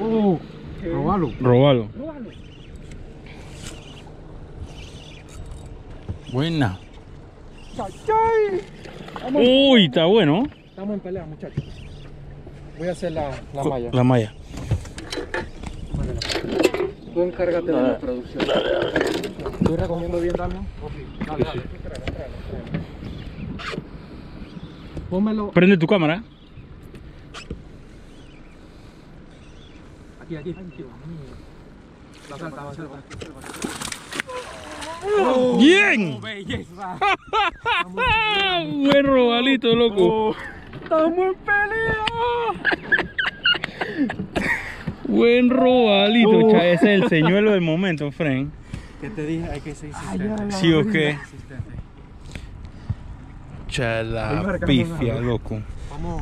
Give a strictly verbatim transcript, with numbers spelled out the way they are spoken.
Oh, robalo. Robalo. Robalo. Buena. ¡Chay! Uy, está bueno. Estamos en pelea, muchachos. Voy a hacer la, la malla. La malla. Tú encárgate de la producción. Estoy recogiendo bien, Damián. Dale, dale, tú tráelo, tráelo, tráelo. Pónmelo. Prende tu cámara. Aquí, aquí. Ay, Dios mío. La salta, va a ser. Oh, ¡bien! Oh, belleza. Buen robalito, loco. Oh, ¡estamos en pelea! Buen robalito, Oh. cha. Ese es el señuelo del momento, friend. ¿Qué te dije? Hay que ser insistente. ¿Sí o qué? Insistente. Cha, la pifia, loco. Vamos.